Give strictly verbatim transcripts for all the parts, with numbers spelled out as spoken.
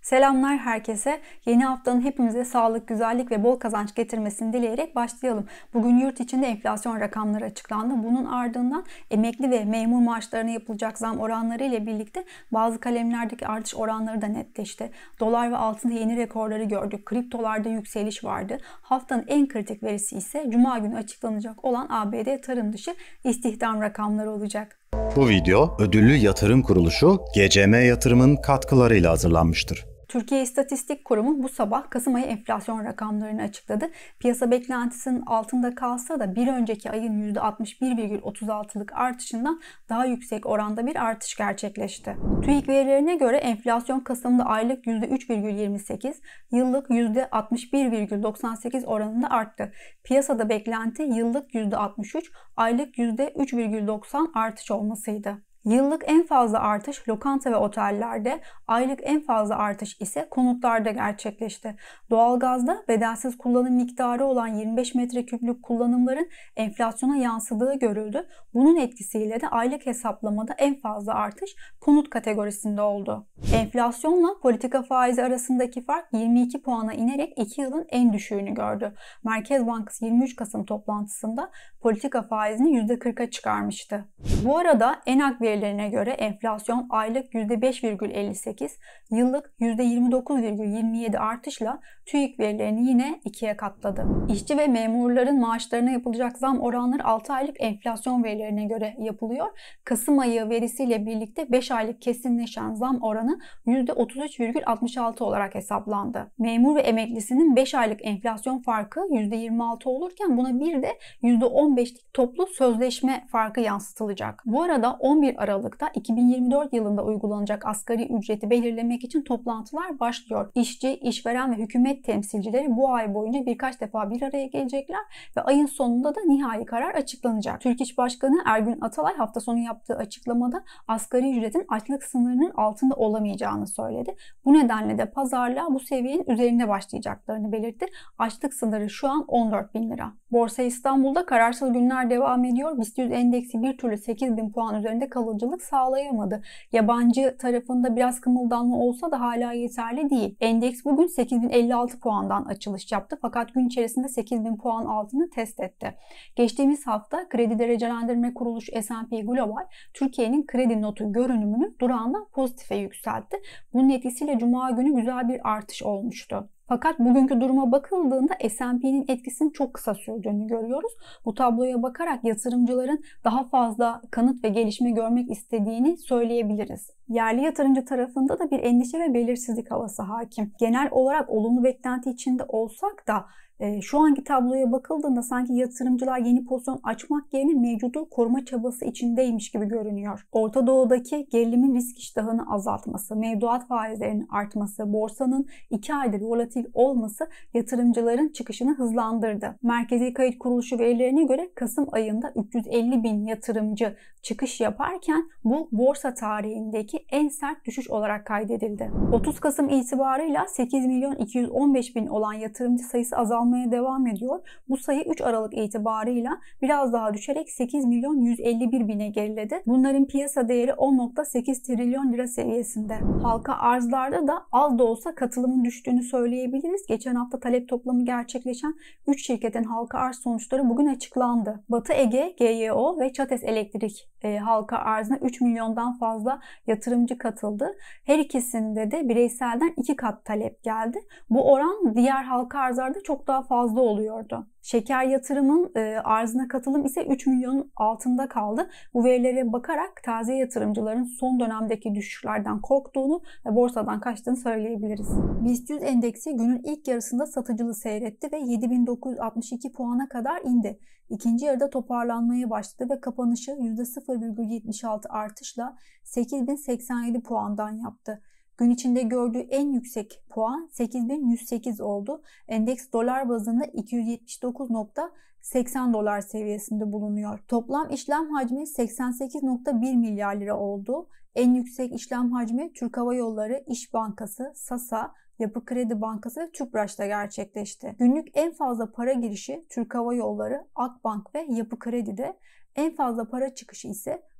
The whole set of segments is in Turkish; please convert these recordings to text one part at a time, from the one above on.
Selamlar herkese. Yeni haftanın hepimize sağlık, güzellik ve bol kazanç getirmesini dileyerek başlayalım. Bugün yurt içinde enflasyon rakamları açıklandı. Bunun ardından emekli ve memur maaşlarına yapılacak zam oranları ile birlikte bazı kalemlerdeki artış oranları da netleşti. Dolar ve altında yeni rekorları gördük. Kriptolarda yükseliş vardı. Haftanın en kritik verisi ise Cuma günü açıklanacak olan A B D tarım dışı istihdam rakamları olacak. Bu video ödüllü yatırım kuruluşu G C M Yatırım'ın katkılarıyla hazırlanmıştır. Türkiye İstatistik Kurumu bu sabah Kasım ayı enflasyon rakamlarını açıkladı. Piyasa beklentisinin altında kalsa da bir önceki ayın yüzde altmış bir virgül otuz altılık artışından daha yüksek oranda bir artış gerçekleşti. TÜİK verilerine göre enflasyon Kasım'da aylık yüzde üç virgül yirmi sekiz, yıllık yüzde altmış bir virgül doksan sekiz oranında arttı. Piyasada beklenti yıllık yüzde altmış üç, aylık yüzde üç virgül doksan artış olmasıydı. Yıllık en fazla artış lokanta ve otellerde, aylık en fazla artış ise konutlarda gerçekleşti. Doğalgazda bedelsiz kullanım miktarı olan yirmi beş metreküplük kullanımların enflasyona yansıdığı görüldü. Bunun etkisiyle de aylık hesaplamada en fazla artış konut kategorisinde oldu. Enflasyonla politika faizi arasındaki fark yirmi iki puana inerek iki yılın en düşüğünü gördü. Merkez Bankası yirmi üç Kasım toplantısında politika faizini yüzde kırka çıkarmıştı. Bu arada ENAK verilerine göre enflasyon aylık yüzde beş virgül elli sekiz, yıllık yüzde yirmi dokuz virgül yirmi yedi artışla TÜİK verilerini yine ikiye katladı. İşçi ve memurların maaşlarına yapılacak zam oranları altı aylık enflasyon verilerine göre yapılıyor. Kasım ayı verisiyle birlikte beş aylık kesinleşen zam oranı yüzde otuz üç virgül altmış altı olarak hesaplandı. Memur ve emeklisinin beş aylık enflasyon farkı yüzde yirmi altı olurken buna bir de yüzde on beşlik toplu sözleşme farkı yansıtılacak. Bu arada on bir Aralık'ta iki bin yirmi dört yılında uygulanacak asgari ücreti belirlemek için toplantılar başlıyor. İşçi, işveren ve hükümet temsilcileri bu ay boyunca birkaç defa bir araya gelecekler ve ayın sonunda da nihai karar açıklanacak. Türk İş Başkanı Ergün Atalay hafta sonu yaptığı açıklamada asgari ücretin açlık sınırının altında olamayacağını söyledi. Bu nedenle de pazarlığa bu seviyenin üzerinde başlayacaklarını belirtti. Açlık sınırı şu an on dört bin lira. Borsa İstanbul'da kararsız günler devam ediyor. BIST yüz endeksi bir türlü sekiz bin puan üzerinde kalıcılık sağlayamadı. Yabancı tarafında biraz kımıldanma olsa da hala yeterli değil. Endeks bugün sekiz bin elli altı puandan açılış yaptı fakat gün içerisinde sekiz bin puan altını test etti. Geçtiğimiz hafta Kredi Derecelendirme Kuruluşu S and P Global, Türkiye'nin kredi notu görünümünü durağından pozitife yükseltti. Bunun etkisiyle Cuma günü güzel bir artış olmuştu. Fakat bugünkü duruma bakıldığında S and P'nin etkisinin çok kısa sürdüğünü görüyoruz. Bu tabloya bakarak yatırımcıların daha fazla kanıt ve gelişme görmek istediğini söyleyebiliriz. Yerli yatırımcı tarafında da bir endişe ve belirsizlik havası hakim. Genel olarak olumlu beklenti içinde olsak da e, şu anki tabloya bakıldığında sanki yatırımcılar yeni pozisyon açmak yerine mevcudu koruma çabası içindeymiş gibi görünüyor. Orta Doğu'daki gerilimin risk iştahını azaltması, mevduat faizlerinin artması, borsanın iki aydır volatil olması yatırımcıların çıkışını hızlandırdı. Merkezi Kayıt Kuruluşu verilerine göre Kasım ayında üç yüz elli bin yatırımcı çıkış yaparken bu borsa tarihindeki en sert düşüş olarak kaydedildi. otuz Kasım itibarıyla sekiz milyon iki yüz on beş bin olan yatırımcı sayısı azalmaya devam ediyor. Bu sayı üç Aralık itibarıyla biraz daha düşerek sekiz milyon yüz elli bir bine geriledi. Bunların piyasa değeri on virgül sekiz trilyon lira seviyesinde. Halka arzlarda da az da olsa katılımın düştüğünü söyleyebiliriz. Geçen hafta talep toplamı gerçekleşen üç şirketin halka arz sonuçları bugün açıklandı. Batı Ege, G Y O ve Çates Elektrik e, halka arzına üç milyondan fazla yatırımcı katıldı. Her ikisinde de bireyselden iki kat talep geldi. Bu oran diğer halka arzlarda çok daha fazla oluyordu. Şeker yatırımın e, arzına katılım ise üç milyonun altında kaldı. Bu verilere bakarak taze yatırımcıların son dönemdeki düşüşlerden korktuğunu ve borsadan kaçtığını söyleyebiliriz. BIST yüz endeksi günün ilk yarısında satıcılı seyretti ve yedi bin dokuz yüz altmış iki puana kadar indi. İkinci yarıda toparlanmaya başladı ve kapanışı yüzde sıfır virgül yetmiş altı artışla sekiz bin seksen yedi puandan yaptı. Gün içinde gördüğü en yüksek puan sekiz bin yüz sekiz oldu. Endeks dolar bazında iki yüz yetmiş dokuz virgül seksen dolar seviyesinde bulunuyor. Toplam işlem hacmi seksen sekiz virgül bir milyar lira oldu. En yüksek işlem hacmi Türk Hava Yolları, İş Bankası, Sasa, Yapı Kredi Bankası ve Tüpraş'ta gerçekleşti. Günlük en fazla para girişi Türk Hava Yolları, Akbank ve Yapı Kredi'de, en fazla para çıkışı ise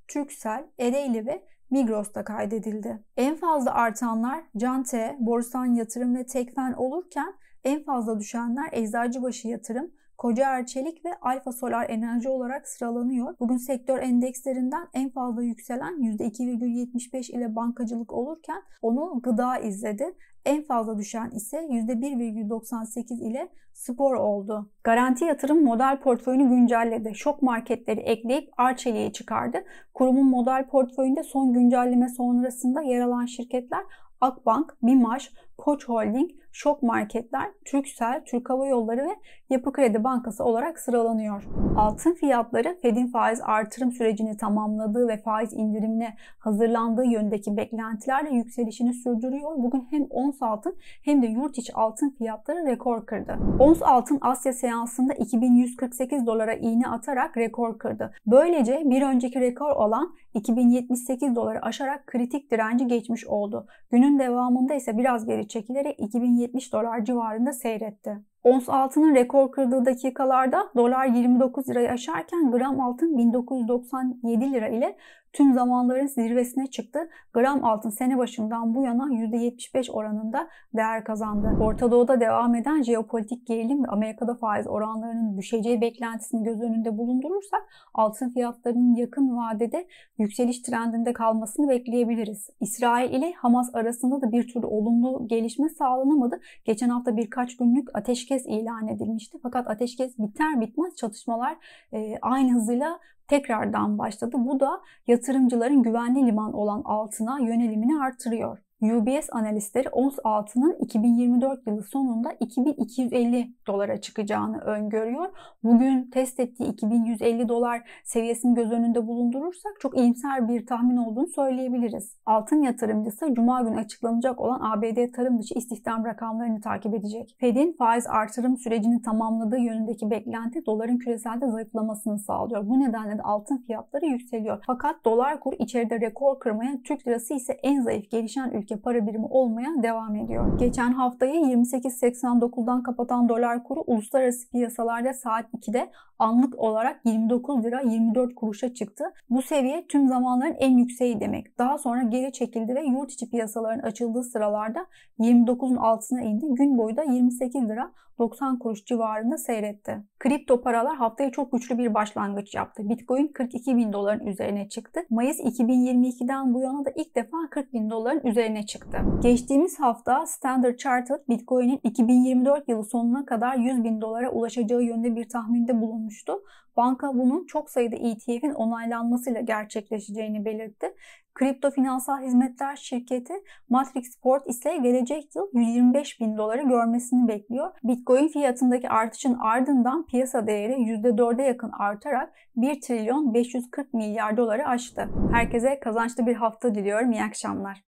Turkcell, Ereğli ve Migros'ta kaydedildi. En fazla artanlar Cante, Borusan Yatırım ve Tekfen olurken en fazla düşenler Eczacıbaşı Yatırım, Kocaer Çelik ve Alfa Solar Enerji olarak sıralanıyor. Bugün sektör endekslerinden en fazla yükselen yüzde iki virgül yetmiş beş ile bankacılık olurken onu gıda izledi. En fazla düşen ise yüzde bir virgül doksan sekiz ile spor oldu. Garanti Yatırım model portföyünü güncelledi. Şok marketleri ekleyip Arçelik'i çıkardı. Kurumun model portföyünde son güncelleme sonrasında yer alan şirketler Akbank, BİMAŞ, Koç Holding, Şok Marketler, Turkcell, Türk Hava Yolları ve Yapı Kredi Bankası olarak sıralanıyor. Altın fiyatları Fed'in faiz artırım sürecini tamamladığı ve faiz indirimine hazırlandığı yönündeki beklentilerle yükselişini sürdürüyor. Bugün hem ons altın hem de yurt içi altın fiyatları rekor kırdı. Ons altın Asya seansında iki bin yüz kırk sekiz dolara iğne atarak rekor kırdı. Böylece bir önceki rekor olan iki bin yetmiş sekiz doları aşarak kritik direnci geçmiş oldu. Günün devamında ise biraz geri çekilerek iki bin yetmiş dolar civarında seyretti. Ons altının rekor kırdığı dakikalarda dolar yirmi dokuz lirayı aşarken gram altın bin dokuz yüz doksan yedi lira ile tüm zamanların zirvesine çıktı. Gram altın sene başından bu yana yüzde yetmiş beş oranında değer kazandı. Orta Doğu'da devam eden jeopolitik gerilim ve Amerika'da faiz oranlarının düşeceği beklentisini göz önünde bulundurursak altın fiyatlarının yakın vadede yükseliş trendinde kalmasını bekleyebiliriz. İsrail ile Hamas arasında da bir türlü olumlu gelişme sağlanamadı. Geçen hafta birkaç günlük ateşkes ilan edilmişti. Fakat ateşkes biter bitmez çatışmalar e, aynı hızıyla tekrardan başladı. Bu da yatırımcıların güvenli liman olan altına yönelimini artırıyor. U B S analistleri ons altının iki bin yirmi dört yılı sonunda iki bin iki yüz elli dolara çıkacağını öngörüyor. Bugün test ettiği iki bin yüz elli dolar seviyesini göz önünde bulundurursak çok iyimser bir tahmin olduğunu söyleyebiliriz. Altın yatırımcısı Cuma günü açıklanacak olan A B D tarım dışı istihdam rakamlarını takip edecek. Fed'in faiz artırım sürecini tamamladığı yönündeki beklenti doların küreselde zayıflamasını sağlıyor. Bu nedenle de altın fiyatları yükseliyor. Fakat dolar kur içeride rekor kırmaya, Türk lirası ise en zayıf gelişen ülke para birimi olmaya devam ediyor. Geçen haftayı yirmi sekiz seksen dokuzdan kapatan dolar kuru uluslararası piyasalarda saat ikide anlık olarak yirmi dokuz lira yirmi dört kuruşa çıktı. Bu seviye tüm zamanların en yükseği demek. Daha sonra geri çekildi ve yurt içi piyasaların açıldığı sıralarda yirmi dokuzun altına indi. Gün boyu da yirmi sekiz lira doksan kuruş civarında seyretti. Kripto paralar haftaya çok güçlü bir başlangıç yaptı. Bitcoin kırk iki bin doların üzerine çıktı. Mayıs iki bin yirmi ikiden bu yana da ilk defa kırk bin doların üzerine çıktı. Geçtiğimiz hafta Standard Chartered Bitcoin'in iki bin yirmi dört yılı sonuna kadar yüz bin dolara ulaşacağı yönünde bir tahminde bulunmuştu. Banka bunun çok sayıda E T F'in onaylanmasıyla gerçekleşeceğini belirtti. Kripto finansal hizmetler şirketi Matrix Port ise gelecek yıl yüz yirmi beş bin doları görmesini bekliyor. Bitcoin fiyatındaki artışın ardından piyasa değeri yüzde dörde yakın artarak bir trilyon beş yüz kırk milyar doları aştı. Herkese kazançlı bir hafta diliyorum. İyi akşamlar.